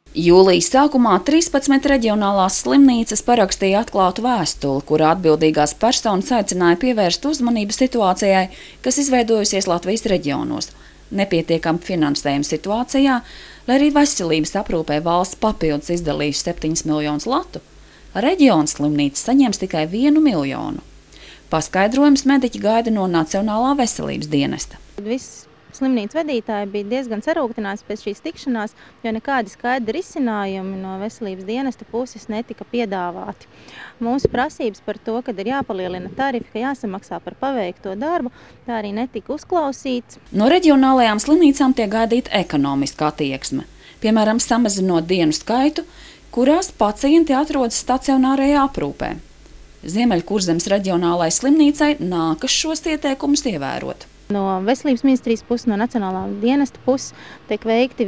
Jūlijas sākumā 13 reģionālās slimnīcas parakstīja atklātu vēstuli, kurā atbildīgās personas aicināja pievērst uzmanību situācijai, kas izveidojusies Latvijas reģionos. Nepietiekama finansējuma situācijā, lai arī veselības aprūpē valsts papildus izdalījusi 7 miljonus latu, reģiona slimnīcas saņems tikai 1 miljonu. Paskaidrojums mediķi gaida no Nacionālā veselības dienesta. Slimnīcu vadītāji bija diezgan sarūktināti pēc šīs tikšanās, jo nekādi skaidri risinājumi no veselības dienesta puses netika piedāvāti. Mūsu prasības par to, ka ir jāpalielina tarifi, ka jāsamaksā par paveikto darbu, tā arī netika uzklausīts. No reģionālajām slimnīcām tiek gaidīta ekonomiska attieksme, piemēram, samazinot dienu skaitu, kurās pacienti atrodas stacionārajā aprūpē. Ziemeļkurzemes reģionālai slimnīcai nākas šos ieteikumus ievērot. No veselības ministrijas puses, no Nacionālā dienesta puses tiek veikti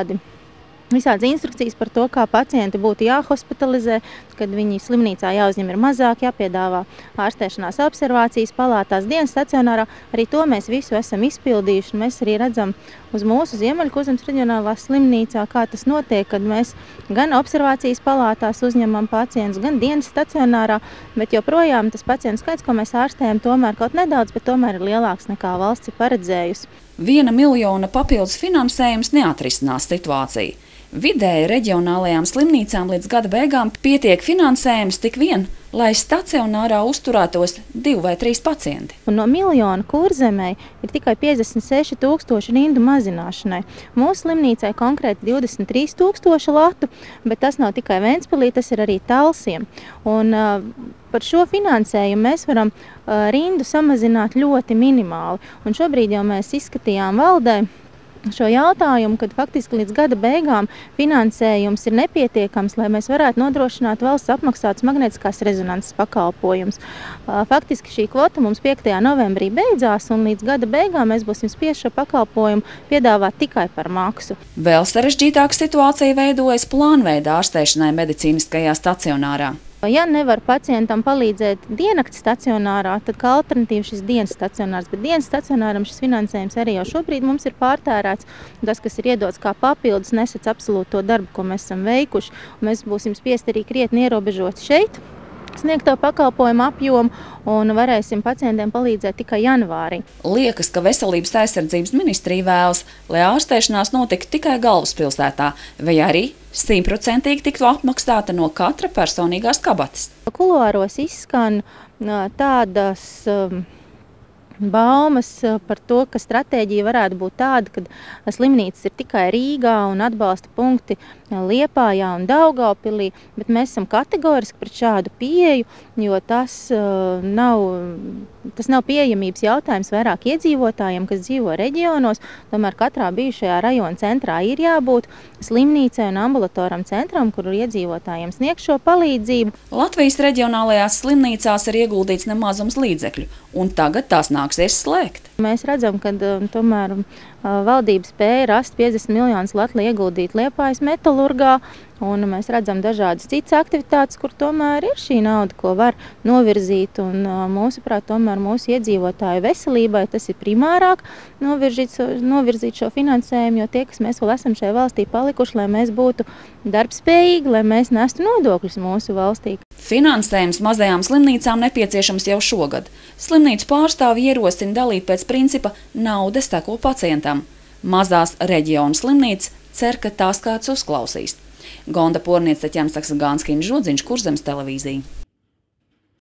visādas instrukcijas par to, kā pacienti būtu jāhospitalizē, kad viņi slimnīcā jāuzņem ir mazāk, jāpiedāvā ārstēšanās observācijas palātās, dienas stacionārā. Arī to mēs visu esam izpildījuši. Mēs arī redzam uz mūsu Ziemeļkurzemes reģionālā slimnīcā, kā tas notiek, kad mēs gan observācijas palātās uzņemam pacientus, gan dienas stacionārā, bet joprojām tas pacientu skaits, ko mēs ārstējam, tomēr kaut nedaudz, bet tomēr ir lielāks nekā valsts ir paredzējusi. 1 miljona papildus finansējums neatrisinās situāciju. Vidēji reģionālajām slimnīcām līdz gada beigām pietiek finansējums tik vien, lai stacionārā uzturētos 2 vai 3 pacienti. Un no miljona Kurzemei ir tikai 56 000 rindu mazināšanai. Mūsu slimnīcai konkrēti 23 000 latu, bet tas nav tikai Ventspilī, tas ir arī Talsiem. Un par šo finansējumu mēs varam rindu samazināt ļoti minimāli. Un šobrīd jau mēs izskatījām valdē šo jautājumu, kad faktiski līdz gada beigām finansējums ir nepietiekams, lai mēs varētu nodrošināt valsts apmaksātus magnētiskās rezonanses pakalpojumus. Faktiski šī kvota mums 5. novembrī beidzās, un līdz gada beigām mēs būsim spiesti šo pakalpojumu piedāvāt tikai par maksu. Vēl sarežģītāka situācija veidojas plānveida ārstēšanai medicīniskajā stacionārā. Ja nevar pacientam palīdzēt diennakts stacionārā, tad kā alternatīva šis dienas stacionārs. Bet dienas stacionāram šis finansējums arī jau šobrīd mums ir pārtērēts. Tas, kas ir iedots kā papildus, nesec absolūti to darbu, ko mēs esam veikuši. Un mēs būsim spiesti arī krietni ierobežot šeit sniegto pakalpojumu apjomu un varēsim pacientiem palīdzēt tikai janvārī. Liekas, ka Veselības aizsardzības ministrija vēlas, lai ārstēšanās notiktu tikai galvaspilsētā, vai arī 100% tiktu apmaksāta no katra personīgās kabatas. Kuluāros izskan tādas baumas par to, ka stratēģija varētu būt tāda, ka slimnīcas ir tikai Rīgā un atbalsta punkti Liepājā un Daugavpilī, bet mēs esam kategoriski pret šādu pieeju, jo tas nav pieejamības jautājums vairāk iedzīvotājiem, kas dzīvo reģionos. Tomēr katrā bijušajā rajona centrā ir jābūt slimnīcai un ambulatoram centram, kur iedzīvotājiem sniegs šo palīdzību. Latvijas reģionālajās slimnīcās ir ieguldīts nemazums līdzekļu, un tagad tās nāksies slēgt. Mēs redzam, ka tomēr valdība spēja rast 50 miljonus latu, lai ieguldītu Liepājas metalurgā, un mēs redzam dažādas citas aktivitātes, kur tomēr ir šī nauda, ko var novirzīt, un mūsuprāt, tomēr mūsu iedzīvotāju veselībai tas ir primārāk novirzīt šo finansējumu, jo tie, kas mēs vēl esam šajā valstī palikuši, lai mēs būtu darbspējīgi, lai mēs nestu nodokļus mūsu valstī. Finansējums mazajām slimnīcām nepieciešams jau šogad. Slimnīcu pārstāvji ierosina dalīt pēc principa nauda seko pacientam. Mazās reģionu slimnīcas cer, ka tās kāds uzklausīs. Gonda Porniece, Taķena Saksa, Gānskina Žodziņš, Kurzemes televīzija.